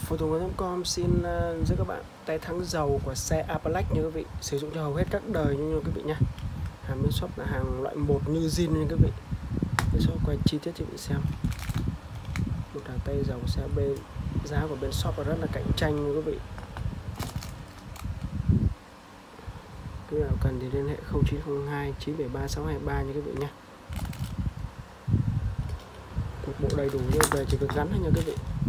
Phụ tùng.com xin giới các bạn tay thắng dầu của xe Apex như quý vị, sử dụng cho hầu hết các đời như quý vị nha. Hàng bên shop là hàng loại 1 như zin nha quý vị. Bên shop quay chi tiết cho quý vị xem. Một hàng tay dầu xe bên giá của bên shop rất là cạnh tranh như quý vị. Quý vị nào cần thì liên hệ 0902 973 623 như quý vị nha. Một bộ đầy đủ như về chỉ việc gắn thôi nha quý vị.